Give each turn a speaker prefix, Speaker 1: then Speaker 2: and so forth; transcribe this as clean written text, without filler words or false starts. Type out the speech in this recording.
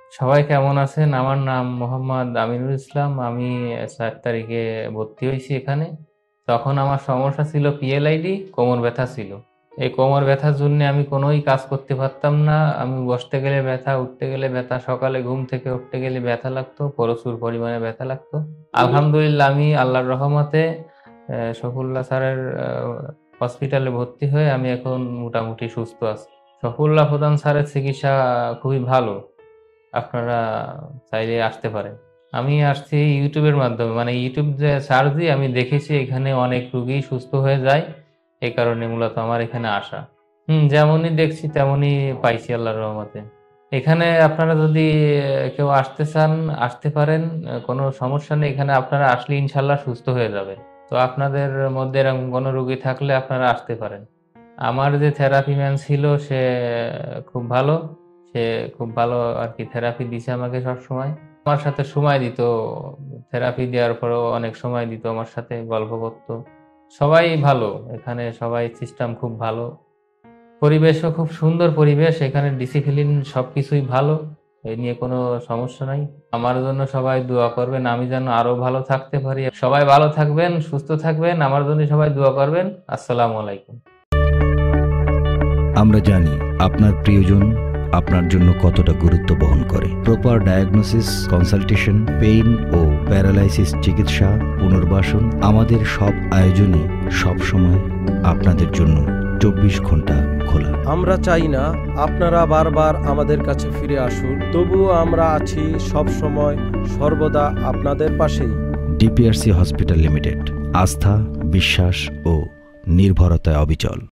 Speaker 1: সবাই কেমন আছেন? আমার নাম মোহাম্মদ আমিনুল ইসলাম। আমি ৪ তারিখে ভর্তি হয়েছি এখানে। তখন আমার সমস্যা ছিল পিএলআইডি, কোমর ব্যথা ছিল। এই কোমর ব্যথার জন্য আমি কোনোই কাজ করতে পারতাম না। আমি বসতে গেলে ব্যথা, উঠতে গেলে ব্যথা, সকালে ঘুম থেকে উঠতে গেলে ব্যথা লাগতো, প্রচুর পরিমাণে ব্যথা লাগতো। আলহামদুলিল্লাহ আমি আল্লাহর রহমতে সফুল্লাহ স্যারের হসপিটালে ভর্তি হয়ে আমি এখন মোটামুটি সুস্থ আছি। সফুল্লাহ প্রধান স্যারের চিকিৎসা খুবই ভালো। আপনারা চাইলে আসতে পারেন। আমি আসছি ইউটিউবের মাধ্যমে, মানে ইউটিউব যে সার্চ দিয়ে আমি দেখেছি এখানে অনেক রুগী সুস্থ হয়ে যায়। এই কারণে মূলত আমার এখানে আসা। যেমনই দেখছি তেমনই পাইছি আল্লাহর রহমতে। এখানে আপনারা যদি কেউ আসতে চান আসতে পারেন, কোনো সমস্যা নেই। এখানে আপনারা আসলে ইনশাল্লাহ সুস্থ হয়ে যাবে। তো আপনাদের মধ্যে এরকম কোনো রুগী থাকলে আপনারা আসতে পারেন। আমার যে থেরাপি ম্যান ছিল সে খুব ভালো। সে খুব ভালো আর কি থেরাপি দিছে আমাকে সবসময়। আমার সাথে সময় দিত। থেরাপি দেওয়ার পরেও অনেক সময় দিত আমার সাথে, গল্প করতো। সবাই ভালো। এখানে সবাই সিস্টেম খুব ভালো। পরিবেশও খুব সুন্দর পরিবেশ। এখানে ডিসিপ্লিন সবকিছুই ভালো। এই নিয়ে কোনো সমস্যা নাই। আমার জন্য সবাই দোয়া করবেন, আমি যেন আরো ভালো থাকতে পারি। সবাই ভালো থাকবেন, সুস্থ থাকবেন। আমার জন্য সবাই দোয়া করবেন। আসসালামু আলাইকুম।
Speaker 2: আমরা জানি আপনার প্রিয়জন আপনার জন্য কতটা গুরুত্ব বহন করে। প্রপার ডায়াগনোসিস, কনসালটেশন, পেইন ও প্যারালাইসিস চিকিৎসা, পুনর্বাসন, আমাদের সব আয়োজনে সব সময় আপনাদের জন্য 24 ঘন্টা খোলা।
Speaker 3: আমরা চাই না আপনারা বারবার আমাদের কাছে ফিরে আসুন, তবুও আমরা আছি সব সময় সর্বদা আপনাদের পাশেই।
Speaker 2: ডিপিআরসি হসপিটাল লিমিটেড, আস্থা, বিশ্বাস ও নির্ভরতায় অবিচল।